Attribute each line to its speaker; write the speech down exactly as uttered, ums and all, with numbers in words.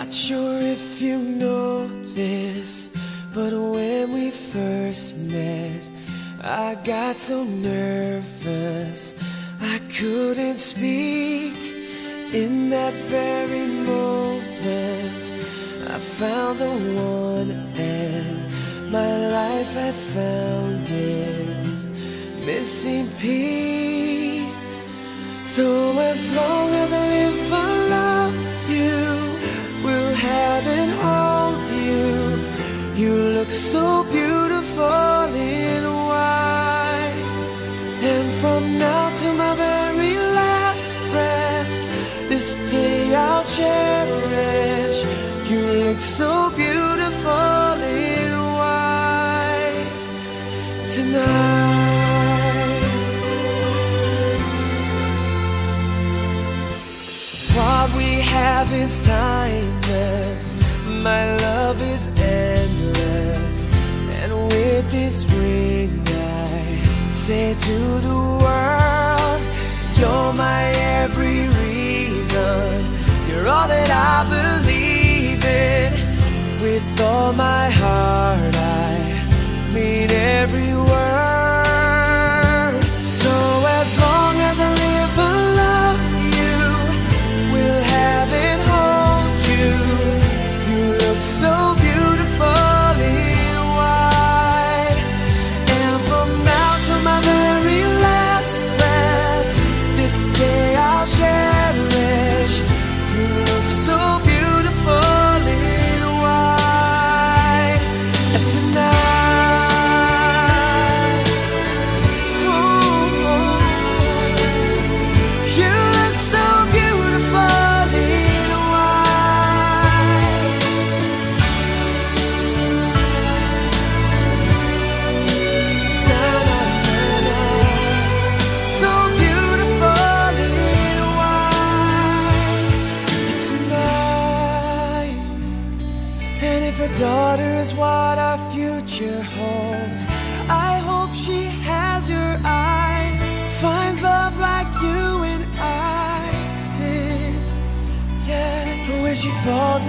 Speaker 1: Not sure if you know this, but when we first met, I got so nervous I couldn't speak. In that very moment, I found the one, and my life had found its missing piece. So as long as I live, I love you, will have and hold you. You look so beautiful in white, and from now to my very last breath, this day I'll cherish. You look so beautiful in white tonight. What we have is timeless, my love is endless, and with this ring I say to the world, you're my every reason, you're all that I believe in. With all my heart I mean every word. So as long as I live, I love you, will have and hold you. You look so beautiful in white, and from now to my very last breath, this day I'll cherish. You look so beautiful in white tonight. Ooh, you look so beautiful in white. Na, na, na, na. So beautiful in white tonight. And if a daughter is what our future holds, I hope she has your eyes, finds love like you and I did. Yeah, but when she falls